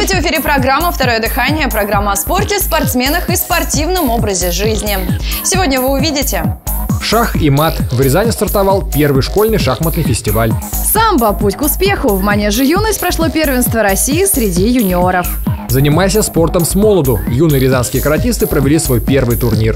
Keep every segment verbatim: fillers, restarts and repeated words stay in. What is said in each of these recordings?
Здравствуйте, в эфире программа «Второе дыхание», программа о спорте, спортсменах и спортивном образе жизни. Сегодня вы увидите: шах и мат. В Рязани стартовал первый школьный шахматный фестиваль. Самбо. Путь к успеху. В манеже «Юность» прошло первенство России среди юниоров. Занимайся спортом с молоду. Юные рязанские каратисты провели свой первый турнир.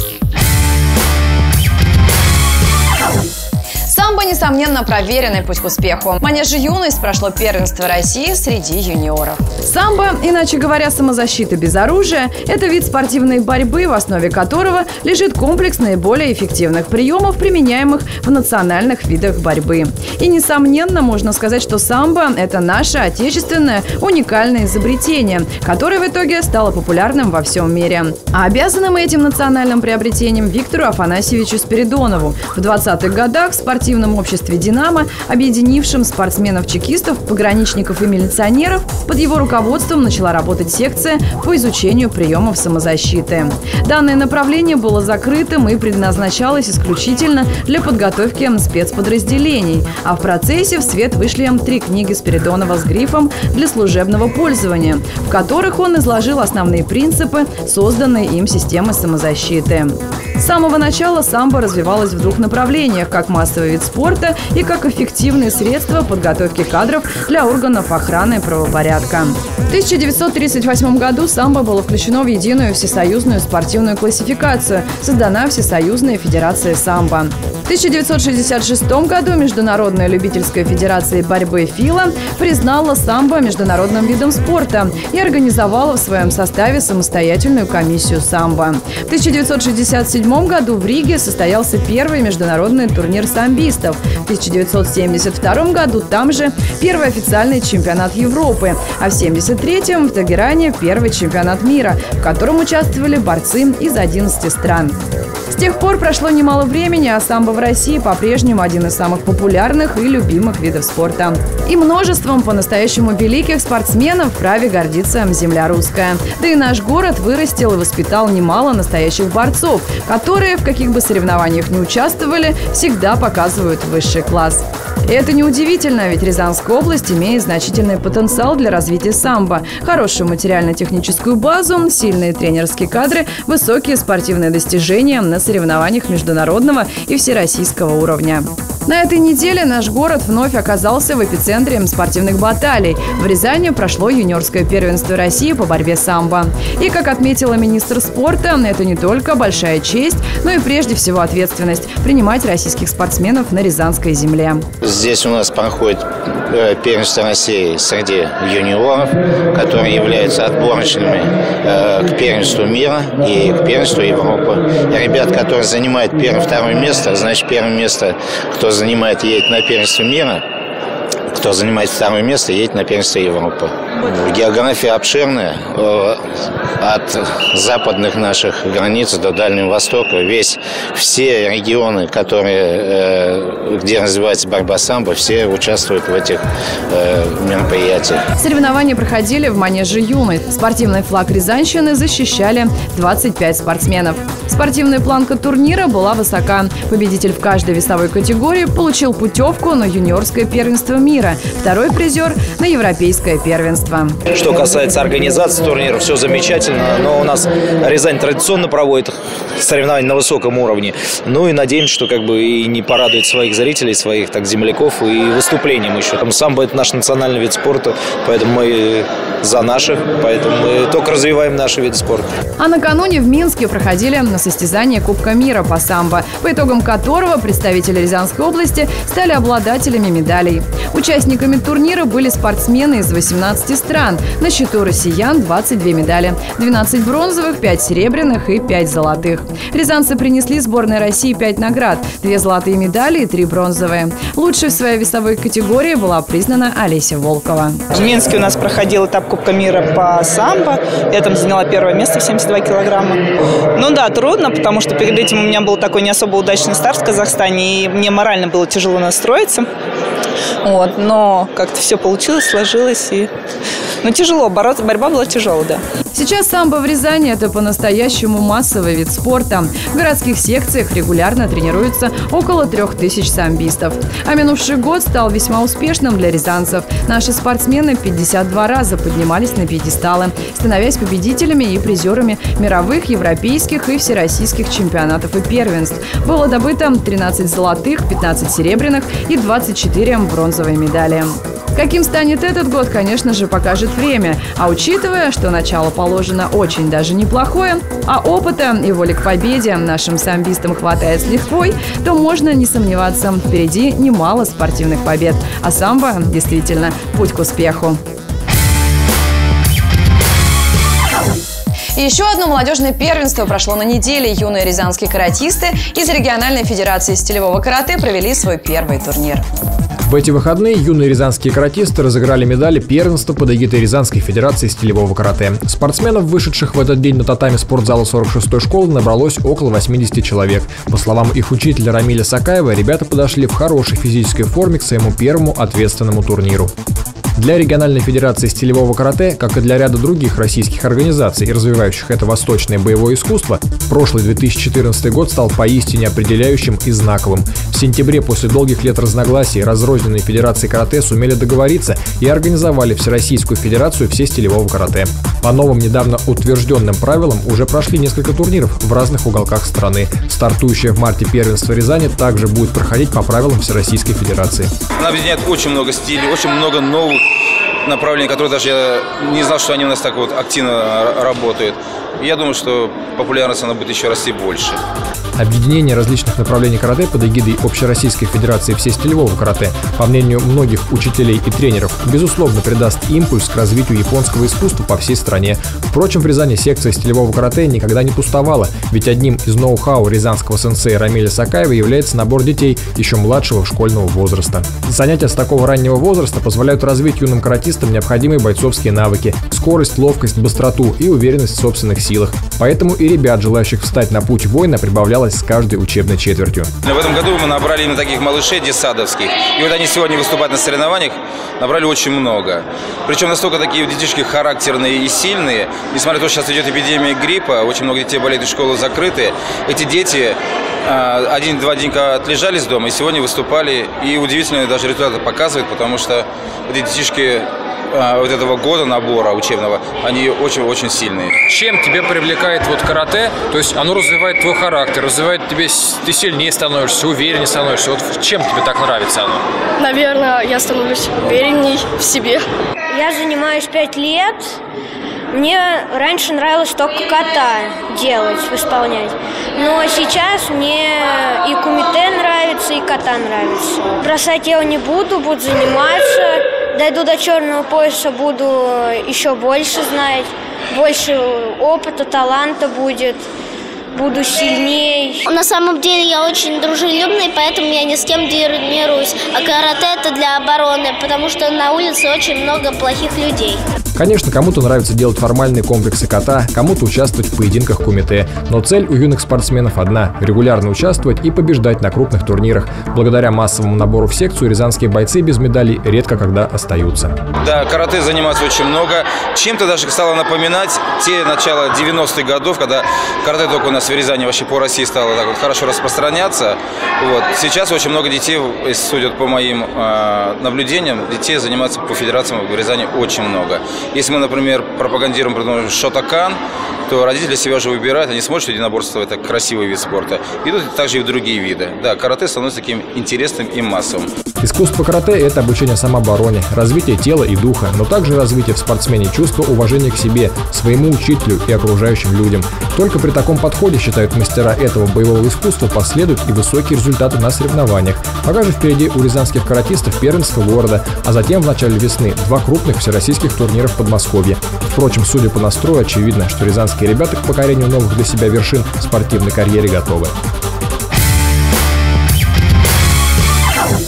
Самбо, несомненно, проверенный путь к успеху. В манеже «Юность» прошло первенство России среди юниоров. Самбо, иначе говоря, самозащита без оружия, это вид спортивной борьбы, в основе которого лежит комплекс наиболее эффективных приемов, применяемых в национальных видах борьбы. И, несомненно, можно сказать, что самбо – это наше отечественное уникальное изобретение, которое в итоге стало популярным во всем мире. А обязаны мы этим национальным приобретением Виктору Афанасьевичу Спиридонову. В двадцатых годах в спортивном обществе «Динамо», объединившем спортсменов-чекистов, пограничников и милиционеров, под его руководством начала работать секция по изучению приемов самозащиты. Данное направление было закрытым и предназначалось исключительно для подготовки спецподразделений. А в процессе в свет вышли три книги Спиридонова с грифом «Для служебного пользования», в которых он изложил основные принципы созданной им системы самозащиты. С самого начала самбо развивалось в двух направлениях – как массовый вид спорта и как эффективные средства подготовки кадров для органов охраны правопорядка. В тысяча девятьсот тридцать восьмом году самбо было включено в единую всесоюзную спортивную классификацию, создана Всесоюзная федерация самбо. В тысяча девятьсот шестьдесят шестом году Международная любительская федерация борьбы ФИЛА признала самбо международным видом спорта и организовала в своем составе самостоятельную комиссию самбо. В тысяча девятьсот шестьдесят седьмом году в Риге состоялся первый международный турнир самбистов. В тысяча девятьсот семьдесят втором году там же первый официальный чемпионат Европы, а в семьдесят третьем в Тегеране первый чемпионат мира, в котором участвовали борцы из одиннадцати стран. С тех пор прошло немало времени, а самбо в России по-прежнему один из самых популярных и любимых видов спорта. И множеством по-настоящему великих спортсменов вправе гордиться земля русская. Да и наш город вырастил и воспитал немало настоящих борцов, которые, в каких бы соревнованиях ни участвовали, всегда показывают высший класс. И это неудивительно, ведь Рязанская область имеет значительный потенциал для развития самбо, хорошую материально-техническую базу, сильные тренерские кадры, высокие спортивные достижения на соревнованиях международного и всероссийского уровня. На этой неделе наш город вновь оказался в эпицентре спортивных баталий. В Рязани прошло юниорское первенство России по борьбе самбо. И, как отметила министр спорта, это не только большая честь, но и прежде всего ответственность принимать российских спортсменов на рязанской земле. Здесь у нас проходит первенство России среди юниоров, которые являются отборочными к первенству мира и к первенству Европы. Ребят, которые занимают первое-второе место, значит, первое место, кто занимает, едет на первенство мира, кто занимает второе место, едет на первенство Европы. География обширная, от западных наших границ до Дальнего Востока. Весь, все регионы, которые, где развивается борьба самбо, все участвуют в этих мероприятиях. Соревнования проходили в манеже «Юность». Спортивный флаг Рязанщины защищали двадцать пять спортсменов. Спортивная планка турнира была высока. Победитель в каждой весовой категории получил путевку на юниорское первенство мира. Второй призер – на европейское первенство. Что касается организации турнира, все замечательно. Но у нас Рязань традиционно проводит соревнования на высоком уровне. Ну и надеемся, что как бы и не порадует своих зрителей, своих так земляков и выступлением еще. Там самбо – это наш национальный вид спорта, поэтому мы за наших, поэтому мы только развиваем наши виды спорта. А накануне в Минске проходили на состязания Кубка мира по самбо, по итогам которого представители Рязанской области стали обладателями медалей. Участниками турнира были спортсмены из восемнадцати стран. На счету россиян двадцать две медали. двенадцать бронзовых, пять серебряных и пять золотых. Рязанцы принесли сборной России пять наград. две золотые медали и три бронзовые. Лучшей в своей весовой категории была признана Олеся Волкова. В Минске у нас проходил этап Кубка мира по самбо. Я там заняла первое место в семьдесят два килограмма. Ну да, трудно, потому что перед этим у меня был такой не особо удачный старт в Казахстане, и мне морально было тяжело настроиться. Вот, но как-то все получилось, сложилось, и Но тяжело, бороться, борьба была тяжелая, да. Сейчас самбо в Рязани – это по-настоящему массовый вид спорта. В городских секциях регулярно тренируются около трех тысяч самбистов. А минувший год стал весьма успешным для рязанцев. Наши спортсмены пятьдесят два раза поднимались на пьедесталы, становясь победителями и призерами мировых, европейских и всероссийских чемпионатов и первенств. Было добыто тринадцать золотых, пятнадцать серебряных и двадцать четыре бронзовые медали. Каким станет этот год, конечно же, покажет время. А учитывая, что начало положено очень даже неплохое, а опыта и воли к победе нашим самбистам хватает с лихвой, то можно не сомневаться, впереди немало спортивных побед. А самбо действительно путь к успеху. И еще одно молодежное первенство прошло на неделе. Юные рязанские каратисты из региональной федерации стилевого карате провели свой первый турнир. В эти выходные юные рязанские каратисты разыграли медали первенства под эгидой Рязанской федерации стилевого карате. Спортсменов, вышедших в этот день на татами спортзала сорок шестой школы, набралось около восьмидесяти человек. По словам их учителя Рамиля Сакаева, ребята подошли в хорошей физической форме к своему первому ответственному турниру. Для региональной федерации стилевого карате, как и для ряда других российских организаций, развивающих это восточное боевое искусство, прошлый две тысячи четырнадцатый год стал поистине определяющим и знаковым. В сентябре, после долгих лет разногласий, разрозненные федерации карате сумели договориться и организовали Всероссийскую федерацию все стилевого карате. По новым, недавно утвержденным правилам уже прошли несколько турниров в разных уголках страны. Стартующее в марте первенство Рязани также будет проходить по правилам Всероссийской федерации. Она объединяет очень много стилей, очень много новых направлений, которые даже я не знал, что они у нас так вот активно работают. Я думаю, что популярность она будет еще расти больше. Объединение различных направлений карате под эгидой Общероссийской федерации всестилевого карате, по мнению многих учителей и тренеров, безусловно придаст импульс к развитию японского искусства по всей стране. Впрочем, в Рязани секция стилевого карате никогда не пустовала, ведь одним из ноу-хау рязанского сенсея Рамиля Сакаева является набор детей еще младшего школьного возраста. Занятия с такого раннего возраста позволяют развить юным каратистам необходимые бойцовские навыки – скорость, ловкость, быстроту и уверенность в собственных силах. Поэтому и ребят, желающих встать на путь воина, прибавлялось с каждой учебной четвертью. В этом году мы набрали именно таких малышей детсадовских. И вот они сегодня выступают на соревнованиях, набрали очень много. Причем настолько такие детишки характерные и сильные. Несмотря на то, что сейчас идет эпидемия гриппа, очень много детей болеют, и школы закрыты. Эти дети один-два денька отлежались дома и сегодня выступали. И удивительные даже результаты показывают, потому что эти детишки вот этого года набора учебного, они очень-очень сильные. Чем тебя привлекает вот карате? То есть оно развивает твой характер, развивает тебе, ты сильнее становишься, увереннее становишься. Вот чем тебе так нравится оно? Наверное, я становлюсь уверенней в себе. Я занимаюсь пять лет. Мне раньше нравилось только ката делать, исполнять. Но сейчас мне и кумите нравится, и ката нравится. Бросать я его не буду, буду заниматься. Дойду до черного пояса, буду еще больше знать, больше опыта, таланта будет, буду сильней. На самом деле я очень дружелюбный, поэтому я ни с кем не тренируюсь. А карате это для обороны, потому что на улице очень много плохих людей. Конечно, кому-то нравится делать формальные комплексы ката, кому-то участвовать в поединках кумите. Но цель у юных спортсменов одна – регулярно участвовать и побеждать на крупных турнирах. Благодаря массовому набору в секцию рязанские бойцы без медалей редко когда остаются. Да, карате заниматься очень много. Чем-то даже стало напоминать те начала девяностых годов, когда карате только у нас в Рязани вообще по России стало так вот хорошо распространяться. Вот. Сейчас очень много детей, судя по моим э, наблюдениям, детей занимаются по федерациям в Рязани очень много. Если мы, например, пропагандируем, например, шотокан, то родители себя уже выбирают, они смотрят, что единоборство – это красивый вид спорта. Идут также и в другие виды. Да, карате становится таким интересным и массовым. Искусство карате – это обучение самообороне, развитие тела и духа, но также развитие в спортсмене чувства уважения к себе, своему учителю и окружающим людям. Только при таком подходе, считают мастера этого боевого искусства, последуют и высокие результаты на соревнованиях. Пока же впереди у рязанских каратистов первенство города, а затем в начале весны два крупных всероссийских турнира в Подмосковье. Впрочем, судя по настрою, очевидно, что рязанские ребята к покорению новых для себя вершин в спортивной карьере готовы.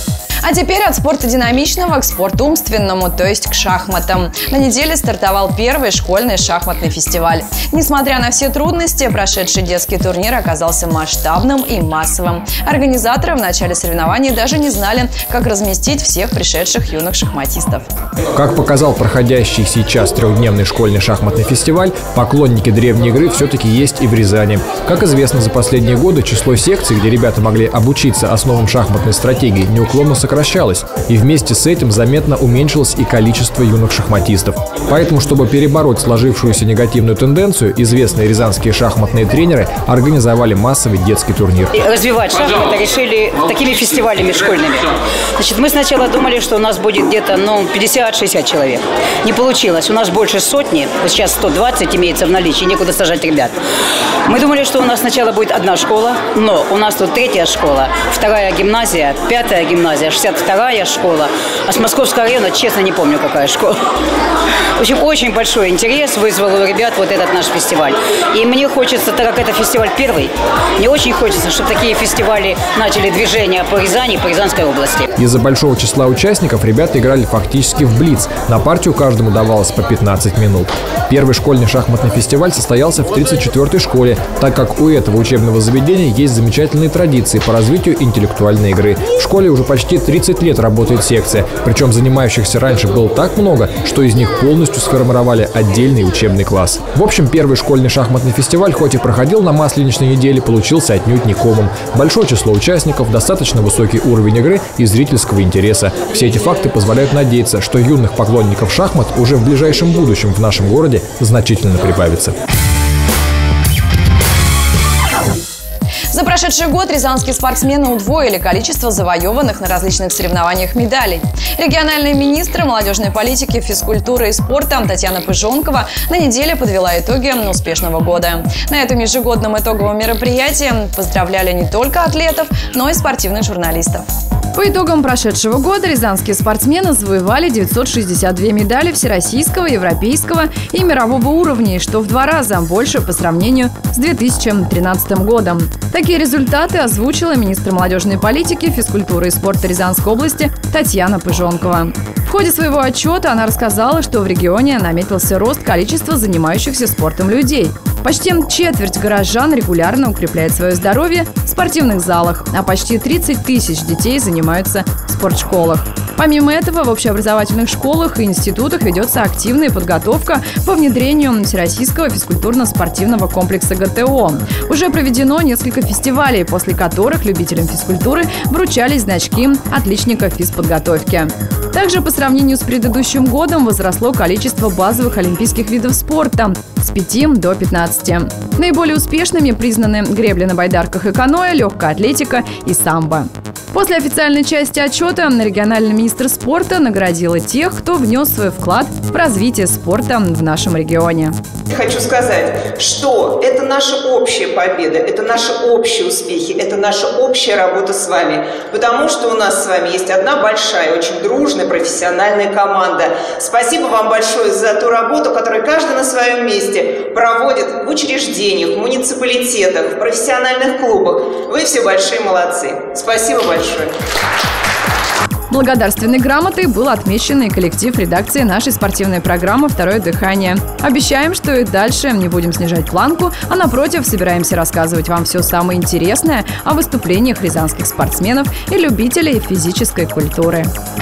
А теперь от спорта динамичного к спорту умственному, то есть к шахматам. На неделе стартовал первый школьный шахматный фестиваль. Несмотря на все трудности, прошедший детский турнир оказался масштабным и массовым. Организаторы в начале соревнований даже не знали, как разместить всех пришедших юных шахматистов. Как показал проходящий сейчас трехдневный школьный шахматный фестиваль, поклонники древней игры все-таки есть и в Рязани. Как известно, за последние годы число секций, где ребята могли обучиться основам шахматной стратегии, неуклонно сокращалось. И вместе с этим заметно уменьшилось и количество юных шахматистов. Поэтому, чтобы перебороть сложившуюся негативную тенденцию, известные рязанские шахматные тренеры организовали массовый детский турнир. Развивать шахматы решили такими фестивалями школьными. Значит, мы сначала думали, что у нас будет где-то ну, пятьдесят-шестьдесят человек. Не получилось. У нас больше сотни. Вот сейчас сто двадцать имеется в наличии, некуда сажать ребят. Мы думали, что у нас сначала будет одна школа, но у нас тут третья школа, вторая гимназия, пятая гимназия, шестьдесят вторая школа. А с Московского района, честно, не помню, какая школа. В общем, очень большой интерес вызвал у ребят вот этот наш фестиваль. И мне хочется, так как это фестиваль первый, мне очень хочется, чтобы такие фестивали начали движение по Рязани, по Рязанской области. Из-за большого числа участников ребята играли фактически в блиц. На партию каждому давалось по пятнадцать минут. Первый школьный шахматный фестиваль состоялся в тридцать четвёртой школе, так как у этого учебного заведения есть замечательные традиции по развитию интеллектуальной игры. В школе уже почти тридцать лет работает секция, причем занимающихся раньше было так много, что из них полностью сформировали отдельный учебный класс. В общем, первый школьный шахматный фестиваль, хоть и проходил на Масленичной неделе, получился отнюдь не комом. Большое число участников, достаточно высокий уровень игры и зрительского интереса. Все эти факты позволяют надеяться, что юных поклонников шахмат уже в ближайшем будущем в нашем городе значительно прибавится. За прошедший год рязанские спортсмены удвоили количество завоеванных на различных соревнованиях медалей. Региональный министр молодежной политики, физкультуры и спорта Татьяна Пыжонкова на неделе подвела итоги успешного года. На этом ежегодном итоговом мероприятии поздравляли не только атлетов, но и спортивных журналистов. По итогам прошедшего года рязанские спортсмены завоевали девятьсот шестьдесят две медали всероссийского, европейского и мирового уровней, что в два раза больше по сравнению с две тысячи тринадцатым годом. Такие результаты озвучила министр молодежной политики, физкультуры и спорта Рязанской области Татьяна Пыжонкова. В ходе своего отчета она рассказала, что в регионе наметился рост количества занимающихся спортом людей. Почти четверть горожан регулярно укрепляет свое здоровье в спортивных залах, а почти тридцать тысяч детей занимаются в спортшколах. Помимо этого, в общеобразовательных школах и институтах ведется активная подготовка по внедрению Всероссийского физкультурно-спортивного комплекса ГТО. Уже проведено несколько фестивалей, после которых любителям физкультуры вручались значки отличника физподготовки. Также по сравнению с предыдущим годом возросло количество базовых олимпийских видов спорта с пяти до пятнадцати. Наиболее успешными признаны гребля на байдарках и каноэ, легкая атлетика и самбо. После официальной части отчета региональный министр спорта наградила тех, кто внес свой вклад в развитие спорта в нашем регионе. Хочу сказать, что это наша общая победа, это наши общие успехи, это наша общая работа с вами. Потому что у нас с вами есть одна большая, очень дружная, профессиональная команда. Спасибо вам большое за ту работу, которую каждый на своем месте проводит в учреждениях, в муниципалитетах, в профессиональных клубах. Вы все большие молодцы. Спасибо большое. Благодарственной грамотой был отмечен и коллектив редакции нашей спортивной программы «Второе дыхание». Обещаем, что и дальше не будем снижать планку, а напротив собираемся рассказывать вам все самое интересное о выступлениях рязанских спортсменов и любителей физической культуры.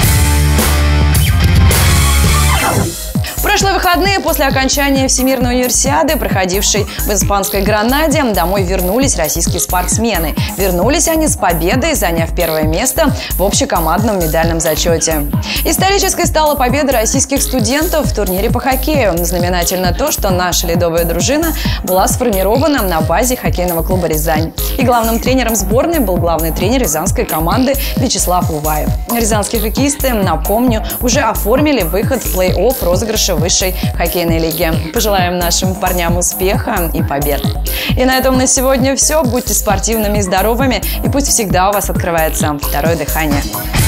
В прошлые выходные после окончания Всемирной универсиады, проходившей в испанской Гранаде, домой вернулись российские спортсмены. Вернулись они с победой, заняв первое место в общекомандном медальном зачете. Исторической стала победа российских студентов в турнире по хоккею. Знаменательно то, что наша ледовая дружина была сформирована на базе хоккейного клуба «Рязань». И главным тренером сборной был главный тренер рязанской команды Вячеслав Уваев. Рязанские хоккеисты, напомню, уже оформили выход в плей-офф розыгрыша высшей хоккейной лиги. Пожелаем нашим парням успеха и побед. И на этом на сегодня все. Будьте спортивными и здоровыми, и пусть всегда у вас открывается второе дыхание.